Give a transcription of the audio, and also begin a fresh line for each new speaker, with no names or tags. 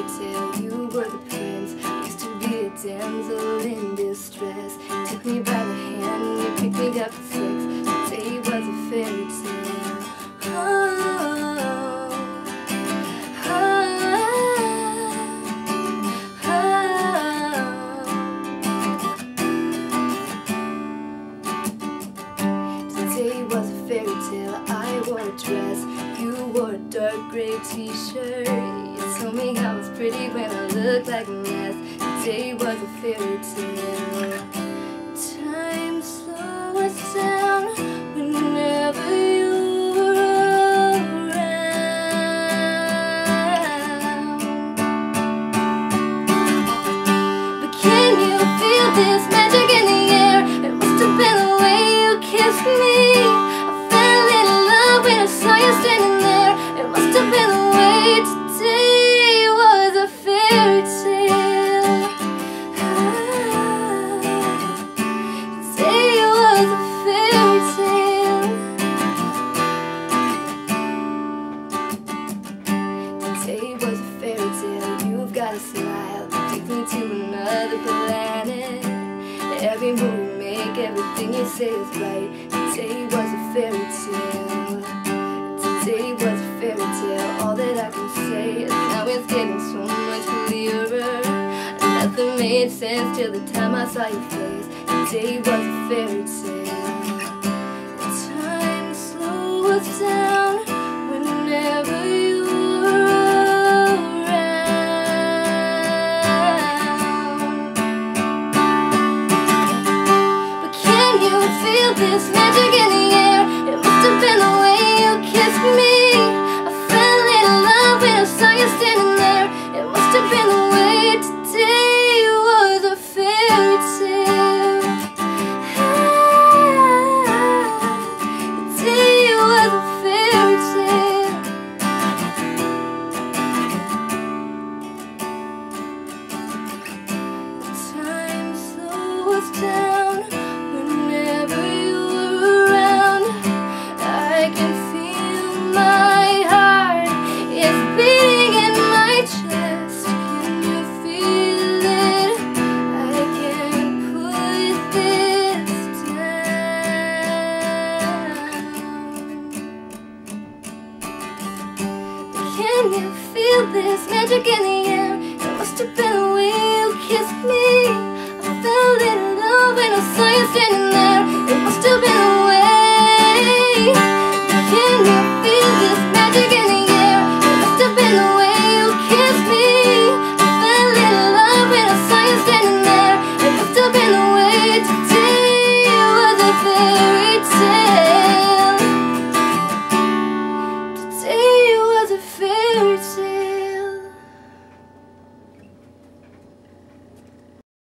tale. You were the prince, used to be a damsel in distress. Took me by the hand and you picked me up at 6. You'd say it was a fairy tale. It was a fairy tale. I wore a dress, you wore a dark gray t-shirt. You told me I was pretty when I looked like a mess. Today was a fairy tale. Time slows down whenever you're around. But can you feel this magic in the air? It must have been the way you kissed me. Saw you standing there. It must have been the way. Today was a fairy tale. Today was a fairy tale. Today was a fairy tale. You've got a smile, take me to another planet. Every move you make, everything you say is right. Today was a fairy tale. Today was a fairy tale. All that I can say is now it's getting so much clearer. Nothing made sense till the time I saw your face. Today was a fairy tale. Time slows down whenever you're around. But can you feel this magic in the air? It must have been the way you kissed me. I fell in love when I saw you standing there. It must have been the way. Today was a fairy tale. Today was a fairy tale. Time slows down whenever you're around. I can feel my heart is beating in my chest. Can you feel it? I can't put this down. Can you feel this magic in the air? It must have been the way you kissed me. I fell in love when I saw you standing there. It must